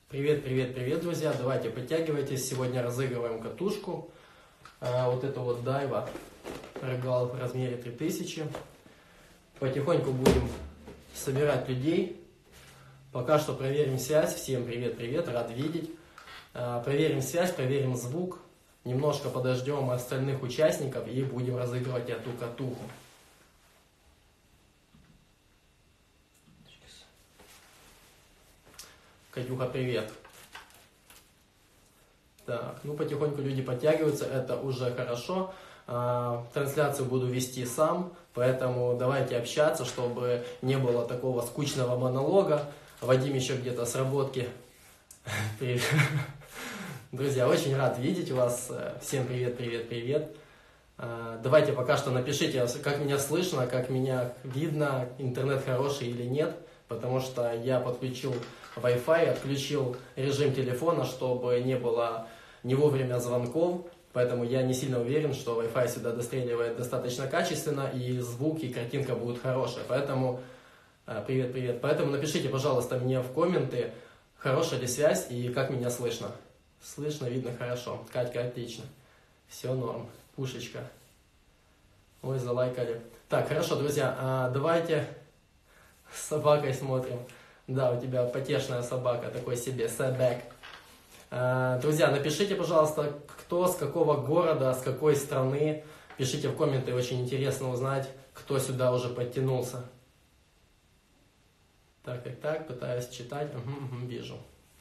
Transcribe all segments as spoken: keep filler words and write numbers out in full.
Привет, привет, привет, друзья! Давайте подтягивайтесь. Сегодня разыгрываем катушку. А, вот это вот Дайва Регал в размере три тысячи. Потихоньку будем собирать людей. Пока что проверим связь. Всем привет, привет, рад видеть. А, проверим связь, проверим звук. Немножко подождем остальных участников и будем разыгрывать эту катуху. Катюха, привет. Так, ну потихоньку люди подтягиваются, это уже хорошо. А, трансляцию буду вести сам, поэтому давайте общаться, чтобы не было такого скучного монолога. Вадим еще где-то с работки. Привет. Друзья, очень рад видеть вас. Всем привет, привет, привет. А, давайте пока что напишите, как меня слышно, как меня видно, интернет хороший или нет. Потому что я подключил Wi-Fi, отключил режим телефона, чтобы не было не вовремя звонков. Поэтому я не сильно уверен, что Wi-Fi сюда достреливает достаточно качественно, и звук, и картинка будут хорошие. Поэтому, привет, привет. Поэтому напишите, пожалуйста, мне в комменты, хорошая ли связь и как меня слышно. Слышно, видно хорошо. Катька, отлично. Все норм. Пушечка. Ой, залайкали. Так, хорошо, друзья, давайте... С собакой смотрим. Да, у тебя потешная собака, такой себе, собак. Друзья, напишите, пожалуйста, кто с какого города, с какой страны. Пишите в комменты, очень интересно узнать, кто сюда уже подтянулся. Так, так, так, пытаюсь читать. Угу, угу, вижу.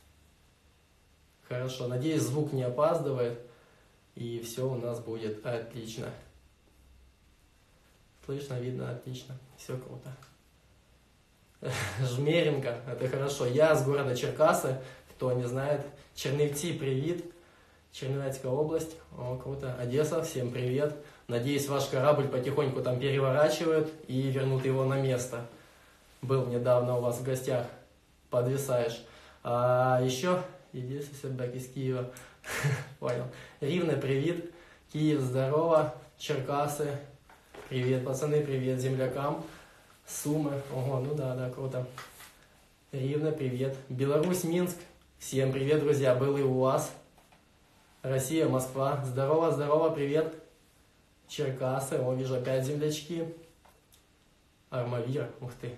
Хорошо, надеюсь, звук не опаздывает. И все у нас будет отлично. Слышно, видно, отлично. Все круто. Жмеренко, это хорошо. Я с города Черкасы, кто не знает. Чернівці, привет. Чернівецкая область, о, круто. Одесса, всем привет. Надеюсь, ваш корабль потихоньку там переворачивают и вернут его на место. Был недавно у вас в гостях, подвисаешь. А еще, иди собак из Киева. Понял. Рівне, привет. Киев, здорово. Черкасы, привет, пацаны, привет землякам. Сумы, ого, ну да, да, круто. Рівне, привет. Беларусь, Минск, всем привет, друзья, был и у вас. Россия, Москва, здорово, здорово, привет. Черкасы, о, вижу опять землячки. Армавір, ух ти.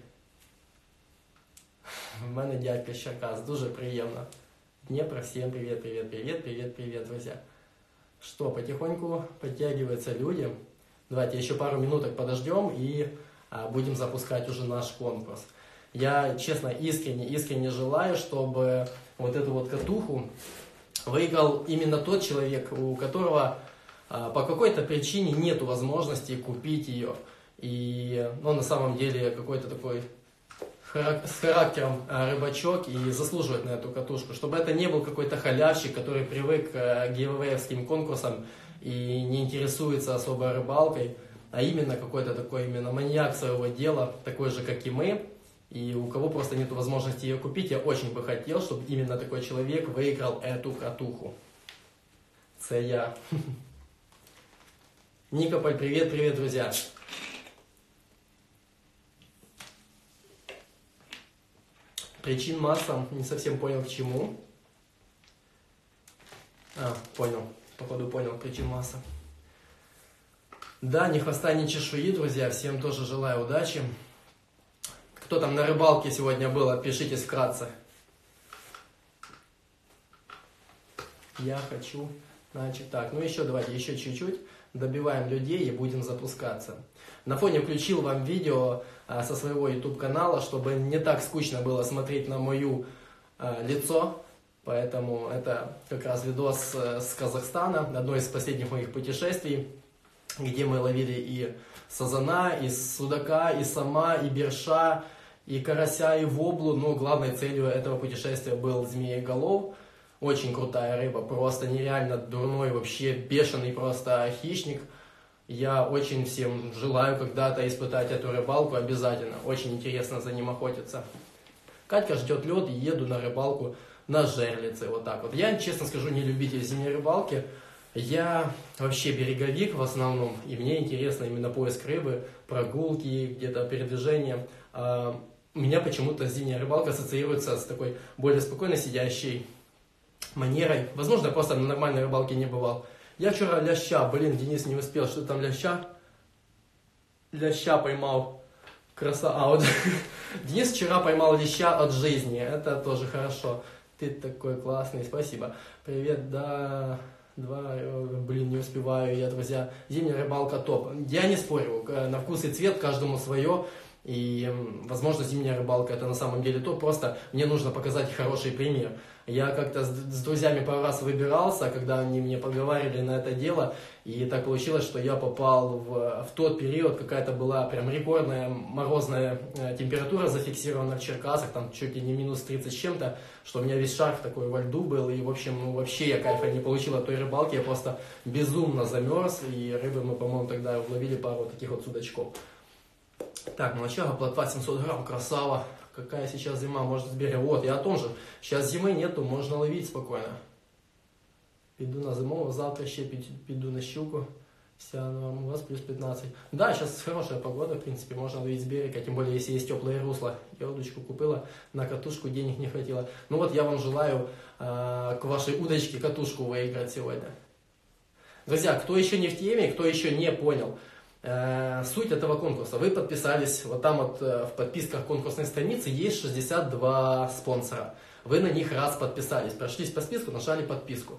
В мене дядька з Черкас, дуже приємно. Днепр, всем привет, привет, привет, привет, привет, друзья. Что, потихоньку подтягиваются люди. Давайте еще пару минуток подождем и... будем запускать уже наш конкурс. Я, честно, искренне, искренне желаю, чтобы вот эту вот катуху выиграл именно тот человек, у которого а, по какой-то причине нету возможности купить ее. И он на самом деле какой-то такой с характером а, рыбачок и заслуживает на эту катушку. Чтобы это не был какой-то халявщик, который привык к гивэвэевским конкурсам и не интересуется особо рыбалкой. А именно какой-то такой именно маньяк своего дела, такой же, как и мы, и у кого просто нет возможности ее купить. Я очень бы хотел, чтобы именно такой человек выиграл эту катуху. Це я. Никополь, привет, привет, друзья. Причин масса, не совсем понял к чему. А, понял, походу понял, причин масса. Да, ни хвоста, ни чешуи, друзья. Всем тоже желаю удачи. Кто там на рыбалке сегодня был, отпишитесь вкратце. Я хочу... Значит, так, ну еще давайте, еще чуть-чуть. Добиваем людей и будем запускаться. На фоне включил вам видео а, со своего YouTube-канала, чтобы не так скучно было смотреть на мою а, лицо. Поэтому это как раз видос а, с Казахстана, одно из последних моих путешествий, где мы ловили и сазана, и судака, и сама, и берша, и карася, и воблу. Но главной целью этого путешествия был змееголов. Очень крутая рыба, просто нереально дурной, вообще бешеный просто хищник. Я очень всем желаю когда-то испытать эту рыбалку обязательно. Очень интересно за ним охотиться. Катька ждет лед и еду на рыбалку на жерлице. Вот так вот. Я, честно скажу, не любитель зимней рыбалки. Я вообще береговик в основном, и мне интересно именно поиск рыбы, прогулки, где-то передвижение. у меня почему-то зимняя рыбалка ассоциируется с такой более спокойно сидящей манерой. Возможно, я просто на нормальной рыбалке не бывал. Я вчера ляща, блин, Денис не успел, что там ляща? Ляща поймал. Краса... А, вот Денис вчера поймал леща от жизни, это тоже хорошо. Ты такой классный, спасибо. Привет, да... Два, блин, не успеваю я, друзья. Зимняя рыбалка топ. Я не спорю, на вкус и цвет каждому свое. И, возможно, зимняя рыбалка это на самом деле топ. Просто мне нужно показать хороший пример. Я как-то с, с друзьями пару раз выбирался, когда они мне поговаривали на это дело. И так получилось, что я попал в, в тот период, какая-то была прям рекордная морозная температура зафиксирована в Черкасах, там чуть ли не минус тридцать с чем-то, что у меня весь шарф такой во льду был, и в общем, ну, вообще я кайфа не получил от той рыбалки, я просто безумно замерз, и рыбы мы, по-моему, тогда уловили пару таких вот судачков. Так, ну а что, плотва семьсот грамм, красава, какая сейчас зима, может с берега, вот, я о том же, сейчас зимы нету, можно ловить спокойно. Піду на зимову, завтра ще піду на щуку. У вас плюс пятнадцать. Да, сейчас хорошая погода, в принципе, можно ловить с берега, тем более, если есть теплое русло. Я удочку купила, на катушку денег не хватило. Ну вот, я вам желаю э, к вашей удочке катушку выиграть сегодня. Друзья, кто еще не в теме, кто еще не понял э, суть этого конкурса, вы подписались, вот там вот э, в подписках конкурсной страницы есть шестьдесят два спонсора. Вы на них раз подписались, прошлись по списку, нажали подписку.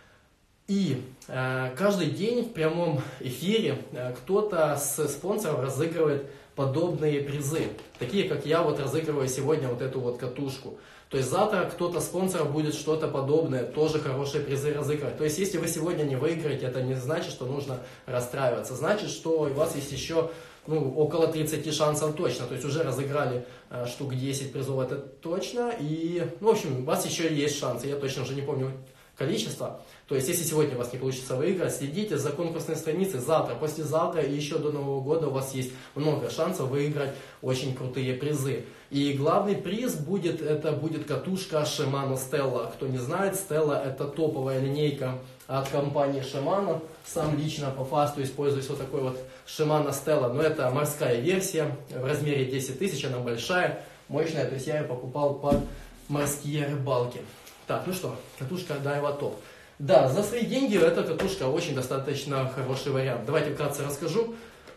И э, каждый день в прямом эфире э, кто-то с спонсоров разыгрывает подобные призы. Такие, как я вот разыгрываю сегодня вот эту вот катушку. То есть завтра кто-то спонсоров будет что-то подобное, тоже хорошие призы разыгрывать. То есть если вы сегодня не выиграете, это не значит, что нужно расстраиваться. Значит, что у вас есть еще ну, около тридцати шансов точно. То есть уже разыграли э, штук десять призов, это точно. И, ну, в общем, у вас еще есть шансы. Я точно уже не помню количество. То есть, если сегодня у вас не получится выиграть, следите за конкурсной страницей. Завтра, послезавтра и еще до Нового года у вас есть много шансов выиграть очень крутые призы. И главный приз будет, это будет катушка Shimano Stella. Кто не знает, Stella это топовая линейка от компании Shimano. Сам лично по фасту используюсь вот такой вот Shimano Stella. Но это морская версия, в размере десять тысяч, она большая, мощная. То есть, я ее покупал под морские рыбалки. Так, ну что, катушка Daiwa топ. Да, за свои деньги эта катушка очень достаточно хороший вариант. Давайте вкратце расскажу.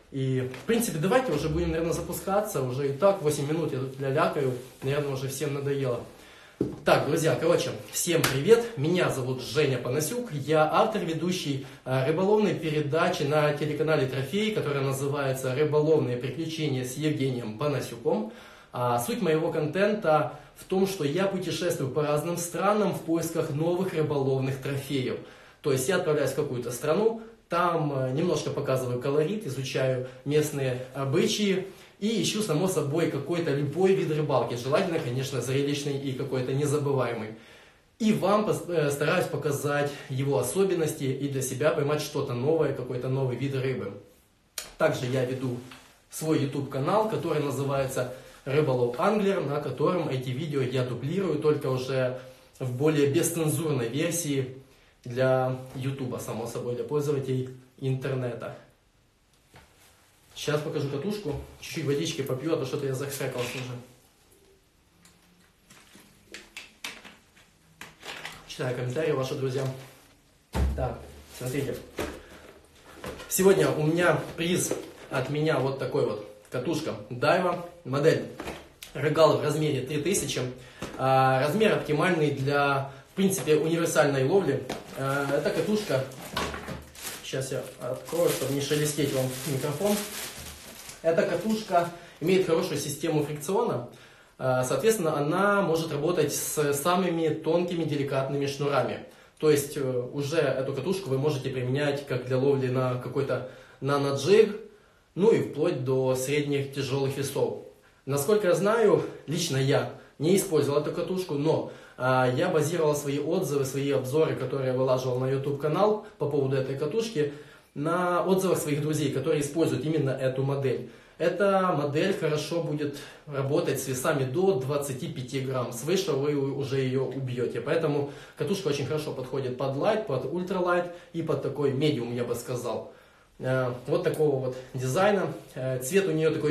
И, в принципе, давайте уже будем, наверное, запускаться. Уже и так восемь минут я тут лялякаю. Наверное, уже всем надоело. Так, друзья, короче, всем привет. Меня зовут Женя Панасюк. Я автор, ведущий рыболовной передачи на телеканале Трофей, которая называется «Рыболовные приключения с Евгением Панасюком». А суть моего контента в том, что я путешествую по разным странам в поисках новых рыболовных трофеев. То есть я отправляюсь в какую-то страну, там немножко показываю колорит, изучаю местные обычаи и ищу, само собой, какой-то любой вид рыбалки. Желательно, конечно, зрелищный и какой-то незабываемый. И вам стараюсь показать его особенности и для себя поймать что-то новое, какой-то новый вид рыбы. Также я веду свой YouTube-канал, который называется Рыболов Англер, на котором эти видео я дублирую, только уже в более бесцензурной версии для YouTube, само собой, для пользователей интернета. Сейчас покажу катушку, чуть-чуть водички попью, а то что-то я захрякался уже. Читаю комментарии ваши, друзья. Так, смотрите. Сегодня у меня приз от меня вот такой вот. Катушка Daiwa, модель Regal в размере три тысячи, размер оптимальный для, в принципе, универсальной ловли. Эта катушка, сейчас я открою, чтобы не шелестеть вам микрофон. Эта катушка имеет хорошую систему фрикциона, соответственно, она может работать с самыми тонкими деликатными шнурами. То есть уже эту катушку вы можете применять как для ловли на какой-то наноджиг, ну и вплоть до средних тяжелых весов. Насколько я знаю, лично я не использовал эту катушку, но а, я базировал свои отзывы, свои обзоры, которые я вылаживал на YouTube-канал по поводу этой катушки, на отзывах своих друзей, которые используют именно эту модель. Эта модель хорошо будет работать с весами до двадцати пяти грамм. Свыше вы уже ее убьете. Поэтому катушка очень хорошо подходит под лайт, под ультралайт и под такой медиум, я бы сказал. Вот такого вот дизайна. Цвет у нее такой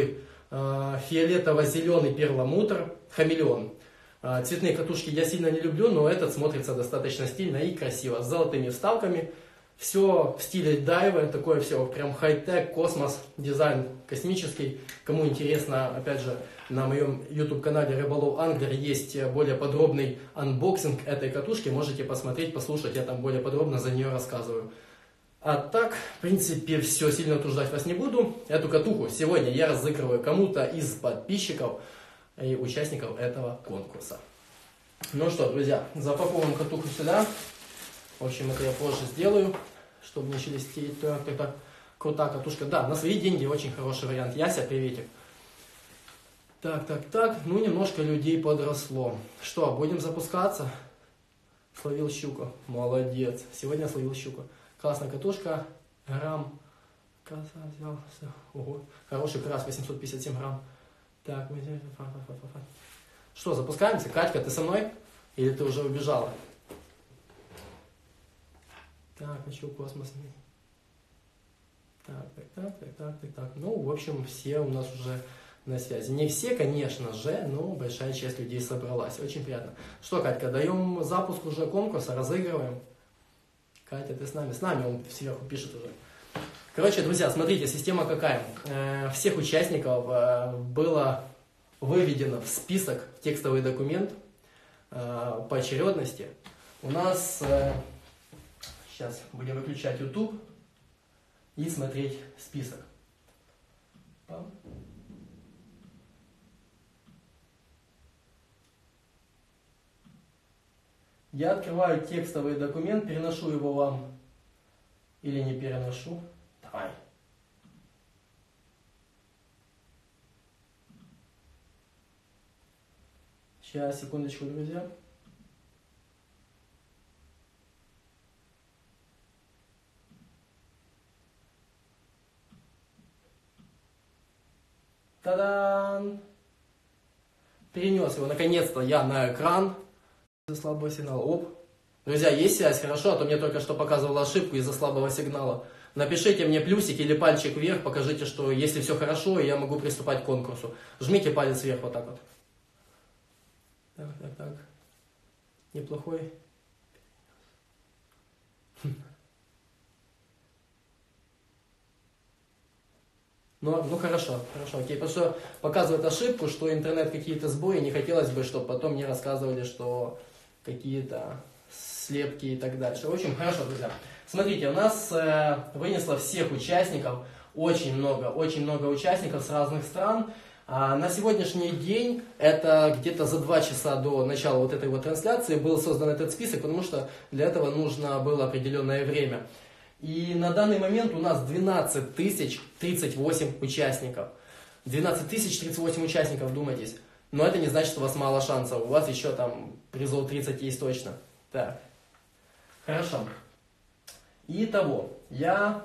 фиолетово-зеленый перламутр, хамелеон. Цветные катушки я сильно не люблю, но этот смотрится достаточно стильно и красиво, с золотыми вставками. Все в стиле дайва, такое все прям хай-тек, космос, дизайн космический. Кому интересно, опять же, на моем YouTube-канале Рыболов Англер есть более подробный анбоксинг этой катушки. Можете посмотреть, послушать, я там более подробно за нее рассказываю. А так, в принципе, все, сильно утруждать вас не буду. Эту катуху сегодня я разыгрываю кому-то из подписчиков и участников этого конкурса. Ну что, друзья, запаковываем катуху сюда. В общем, это я позже сделаю, чтобы не шелестеть. Так, так, так. Крутая катушка. Да, на свои деньги очень хороший вариант. Яся, приветик. Так, так, так. Ну, немножко людей подросло. Что, будем запускаться? Словил щуку. Молодец. Сегодня словил щуку. Классная катушка. Грамм. Краса взял. Ого. Хороший крас. восемьсот пятьдесят семь грамм. Так, что, запускаемся? Катька, ты со мной? Или ты уже убежала? Так, ну что, космос. Так, так, так, так, так, так, так. Ну, в общем, все у нас уже на связи. Не все, конечно же, но большая часть людей собралась. Очень приятно. Что, Катька, даем запуск уже конкурса, разыгрываем. Катя, ты с нами? С нами, он сверху пишет уже. Короче, друзья, смотрите, система какая. Всех участников было выведено в список, в текстовый документ по очередности. У нас... Сейчас будем выключать YouTube и смотреть список. Я открываю текстовый документ, переношу его вам или не переношу. Давай. Сейчас, секундочку, друзья. Та-дам! Перенес его наконец-то я на экран. Из-за слабого сигнала. Оп. Друзья, есть связь? Хорошо, а то мне только что показывала ошибку из-за слабого сигнала. Напишите мне плюсик или пальчик вверх, покажите, что если все хорошо, я могу приступать к конкурсу. Жмите палец вверх вот так вот. Так, так, так. Неплохой. Ну, ну хорошо, хорошо, окей. Потому что показывает ошибку, что интернет какие-то сбои, не хотелось бы, чтобы потом мне рассказывали, что какие-то слепки и так дальше. В общем, хорошо, друзья. Смотрите, у нас э, вынесло всех участников, очень много, очень много участников с разных стран. А на сегодняшний день, это где-то за два часа до начала вот этой вот трансляции, был создан этот список, потому что для этого нужно было определенное время. И на данный момент у нас двенадцать тысяч тридцать восемь участников. двенадцать тысяч тридцать восемь участников, думайтесь. Но это не значит, что у вас мало шансов. У вас еще там призов тридцать есть точно. Так. Хорошо. Итого, я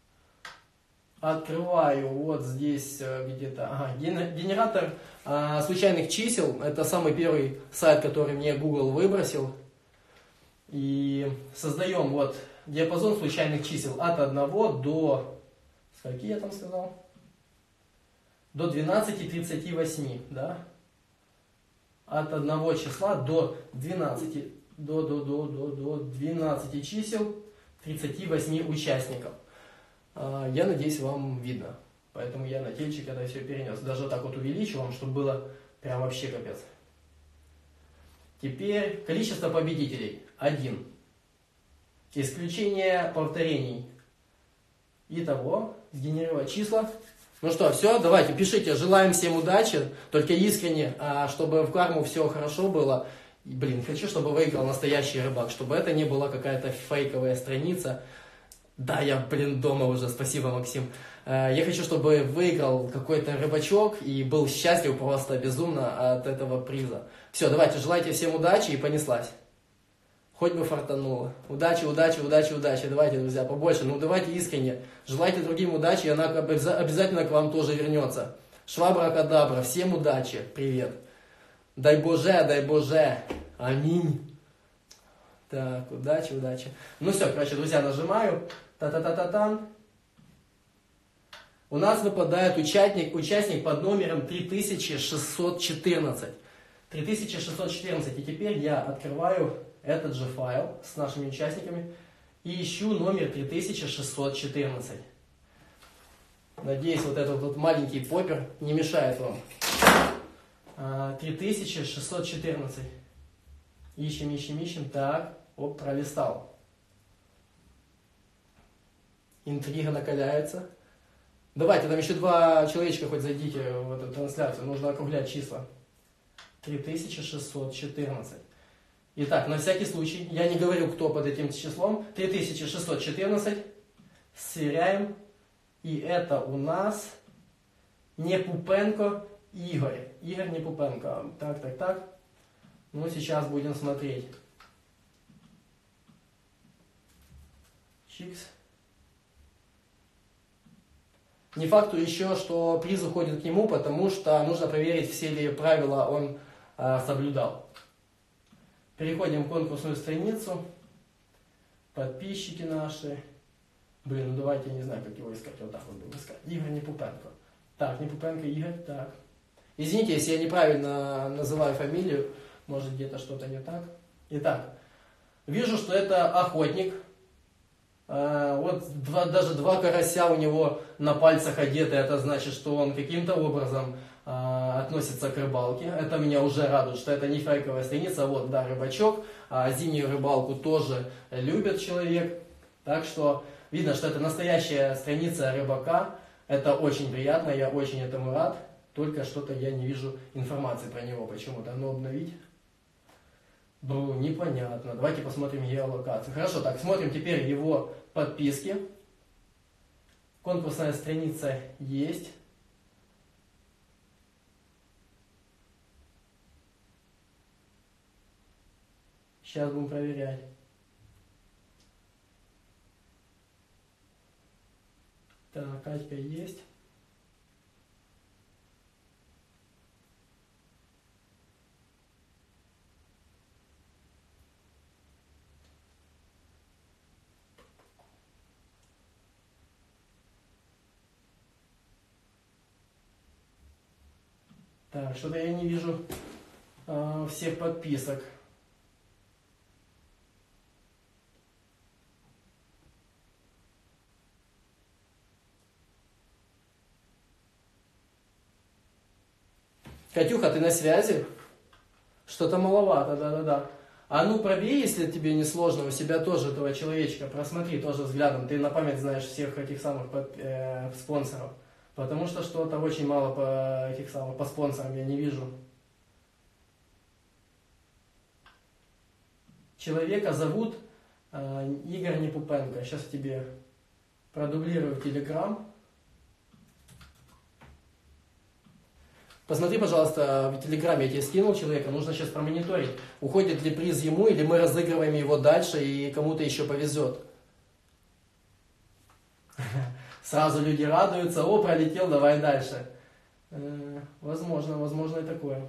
открываю вот здесь где-то ага, генератор а, случайных чисел. Это самый первый сайт, который мне Google выбросил. И создаем вот диапазон случайных чисел от одного до... Скольки я там сказал? До двенадцати тридцати восьми, да? От одного числа до двенадцати, до, до, до, до, до двенадцати чисел тридцати восьми участников. Я надеюсь, вам видно. Поэтому я на тельчик это все перенес. Даже так вот увеличу вам, чтобы было прям вообще капец. Теперь количество победителей. Один. Исключение повторений. Итого, сгенерировать числа. Ну что, все, давайте, пишите. Желаем всем удачи, только искренне, чтобы в карму все хорошо было. И, блин, хочу, чтобы выиграл настоящий рыбак, чтобы это не была какая-то фейковая страница. Да, я, блин, дома уже, спасибо, Максим. Я хочу, чтобы выиграл какой-то рыбачок и был счастлив просто безумно от этого приза. Все, давайте, желайте всем удачи и понеслась. Хоть бы фартануло. Удачи, удачи, удачи, удачи. Давайте, друзья, побольше. Ну, давайте искренне. Желайте другим удачи, и она обязательно к вам тоже вернется. Швабра-кадабра. Всем удачи. Привет. Дай Боже, дай Боже. Аминь. Так, удачи, удачи. Ну все, короче, друзья, нажимаю. Та-та-та-та-тан. у нас выпадает участник, участник под номером три тысячи шестьсот четырнадцать. три тысячи шестьсот четырнадцать. И теперь я открываю этот же файл с нашими участниками и ищу номер три тысячи шестьсот четырнадцать. Надеюсь, вот этот вот маленький поппер не мешает вам. три тысячи шестьсот четырнадцать. Ищем, ищем, ищем. Так, оп, пролистал. Интрига накаляется. Давайте, там еще два человечка хоть зайдите в эту трансляцию. Нужно округлять числа. три тысячи шестьсот четырнадцать. Итак, на всякий случай, я не говорю, кто под этим числом. три тысячи шестьсот четырнадцать. Сверяем. И это у нас Непупенко Игорь. Игорь Непупенко. Так, так, так. Ну, сейчас будем смотреть. Чикс. Не факту еще, что приз уходит к нему, потому что нужно проверить, все ли правила он э, соблюдал. Переходим в конкурсную страницу. Подписчики наши. Блин, ну давайте, я не знаю, как его искать. Вот так вот будем искать. Игорь Непупенко. Так, Непупенко Игорь, так. Извините, если я неправильно называю фамилию. Может, где-то что-то не так. Итак, вижу, что это охотник. А, вот два, даже два карася у него на пальцах одеты. Это значит, что он каким-то образом а, относится к рыбалке. Это меня уже радует, что это не фейковая страница. Вот, да, рыбачок. А зимнюю рыбалку тоже любит человек. Так что видно, что это настоящая страница рыбака. Это очень приятно, я очень этому рад. Только что-то я не вижу информации про него почему-то. Ну, обновить. Ну, непонятно. Давайте посмотрим геолокацию. Хорошо, так, смотрим теперь его подписки. Конкурсная страница есть. Сейчас будем проверять. Так, Катька есть. Так, что-то я не вижу э, всех подписок. Катюха, ты на связи? Что-то маловато, да-да-да. А ну пробей, если тебе не сложно, у себя тоже этого человечка, просмотри тоже взглядом. Ты на память знаешь всех этих самых под, э, спонсоров. Потому что что-то очень мало по этих самых, по спонсорам я не вижу. Человека зовут э, Игорь Непупенко. Сейчас я тебе продублирую в Telegram. Посмотри, пожалуйста, в Телеграме я тебе скинул человека, нужно сейчас промониторить, уходит ли приз ему, или мы разыгрываем его дальше и кому-то еще повезет. Сразу люди радуются, о, пролетел, давай дальше. Возможно, возможно и такое.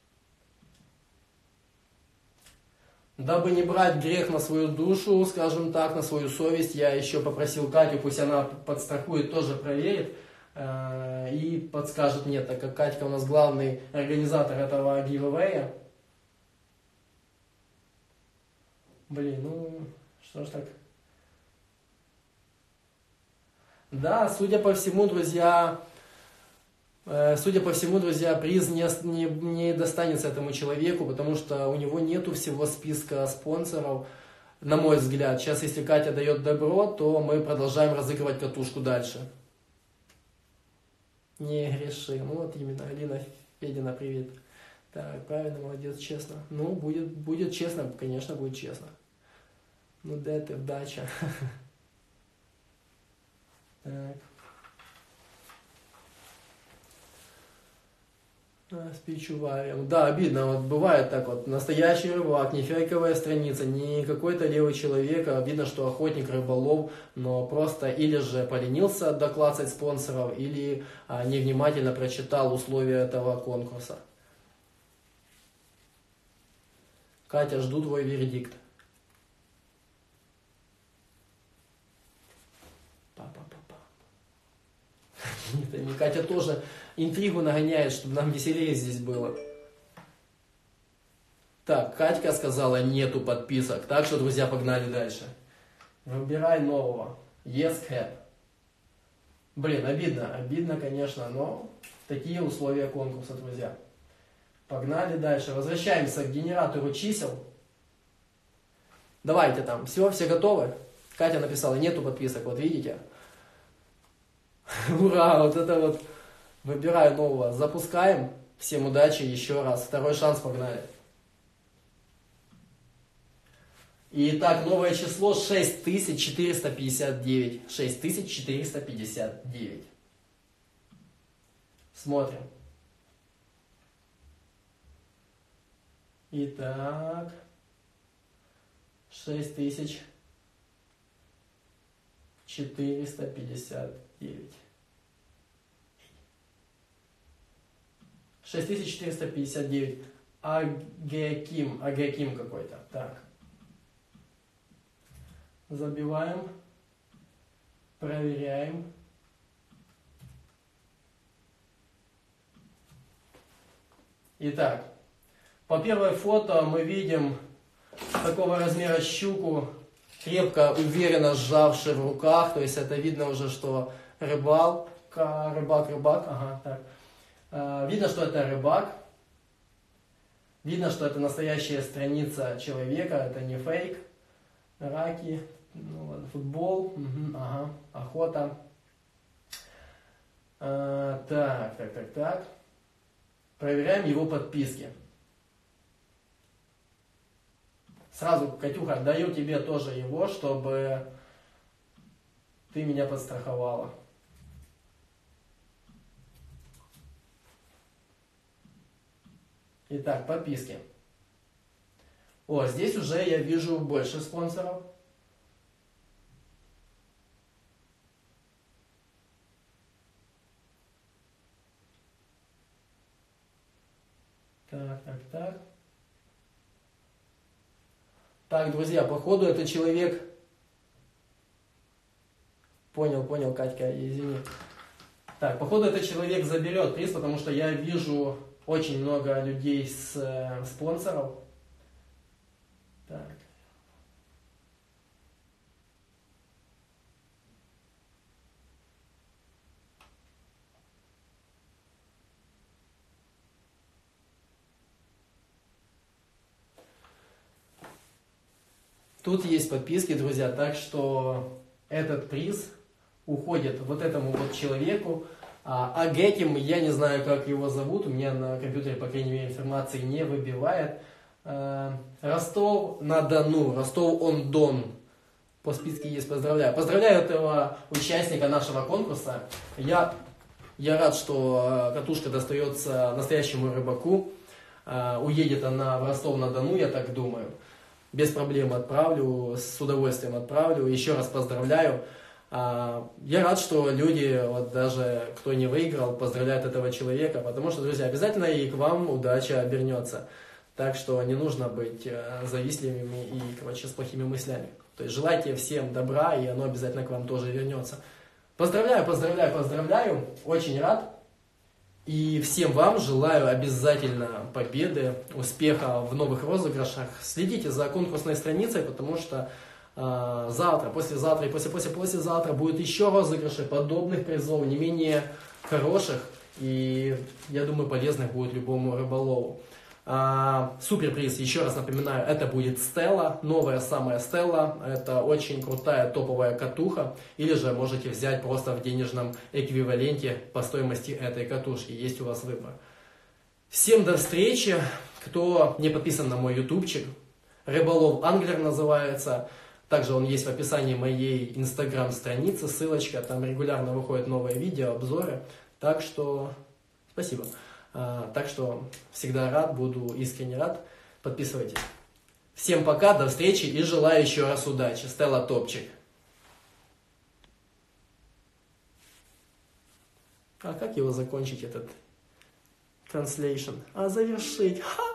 Дабы не брать грех на свою душу, скажем так, на свою совесть, я еще попросил Катю, пусть она подстрахует, тоже проверит. И подскажет мне, так как Катька у нас главный организатор этого гивэвэя. Блин, ну, что ж так. Да, судя по всему, друзья, э, судя по всему, друзья, приз не, не, не достанется этому человеку, потому что у него нету всего списка спонсоров, на мой взгляд. Сейчас, если Катя дает добро, то мы продолжаем разыгрывать катушку дальше. Не греши. Ну вот именно, Алина Федина, привет. Так, правильно, молодец, честно. Ну, будет, будет честно, конечно, будет честно. Ну, да, ты вдача. Так. Спичуваем. Да, обидно, вот бывает так вот, настоящий рыбак, не фейковая страница, не какой-то левый человек, а видно, что охотник, рыболов, но просто или же поленился доклацать спонсоров, или а, невнимательно прочитал условия этого конкурса. Катя, жду твой вердикт. интригу нагоняет, чтобы нам веселее здесь было. Так, Катька сказала, нету подписок. Так что, друзья, погнали дальше. Выбирай нового. Yes, Cat. Блин, обидно. Обидно, конечно, но такие условия конкурса, друзья. Погнали дальше. Возвращаемся к генератору чисел. Давайте там. Все, все готовы? Катя написала, нету подписок. Вот видите? Ура! Вот это вот. Выбираю нового. Запускаем. Всем удачи еще раз. Второй шанс, погнали. Итак, новое число шесть тысяч четыреста пятьдесят девять. шесть тысяч четыреста пятьдесят девять. Смотрим. Итак, шесть тысяч четыреста пятьдесят девять. шесть тысяч четыреста пятьдесят девять. Агеаким. Агеаким какой-то. Так. Забиваем. Проверяем. Итак, по первой фото мы видим такого размера щуку, крепко, уверенно сжавший в руках. То есть это видно уже, что рыбалка, рыбак, рыбак. Ага, так. Видно, что это рыбак. Видно, что это настоящая страница человека, это не фейк. Раки, ну ладно, футбол, угу, ага, охота. А, так, так, так, так. Проверяем его подписки. Сразу, Катюха, даю тебе тоже его, чтобы ты меня подстраховала. Итак, подписки. О, здесь уже я вижу больше спонсоров. Так, так, так. Так, друзья, походу это человек... Понял, понял, Катька, извини. Так, походу этот человек заберет приз, потому что я вижу очень много людей с э, спонсоров. Так. Тут есть подписки, друзья, так что этот приз уходит вот этому вот человеку. А, а Геким, я не знаю, как его зовут, у меня на компьютере, по крайней мере, информации не выбивает. Ростов-на-Дону, Ростов-он-Дон. По списке есть, поздравляю. Поздравляю этого участника нашего конкурса. Я, я рад, что катушка достается настоящему рыбаку. Уедет она в Ростов-на-Дону, я так думаю. Без проблем отправлю, с удовольствием отправлю. Еще раз поздравляю. Я рад, что люди, вот даже кто не выиграл, поздравляют этого человека. Потому что, друзья, обязательно и к вам удача обернется. Так что не нужно быть завистливыми и, короче, с плохими мыслями. То есть желайте всем добра, и оно обязательно к вам тоже вернется. Поздравляю, поздравляю, поздравляю. Очень рад. И всем вам желаю обязательно победы, успеха в новых розыгрышах. Следите за конкурсной страницей, потому что э, завтра, послезавтра и после-после-послезавтра будут еще розыгрыши подобных призов, не менее хороших. И я думаю, полезных будет любому рыболову. А, суперприз, еще раз напоминаю, это будет Стелла, новая самая Стелла, это очень крутая топовая катуха, или же можете взять просто в денежном эквиваленте по стоимости этой катушки, есть у вас выбор. Всем до встречи, кто не подписан на мой ютубчик, Рыболов Англер называется, также он есть в описании моей инстаграм страницы, ссылочка, там регулярно выходят новые видео, обзоры, так что спасибо. А, так что всегда рад, буду искренне рад. Подписывайтесь. Всем пока, до встречи и желаю еще раз удачи. Стелла топчик. А как его закончить, этот translation? А завершить? Ха!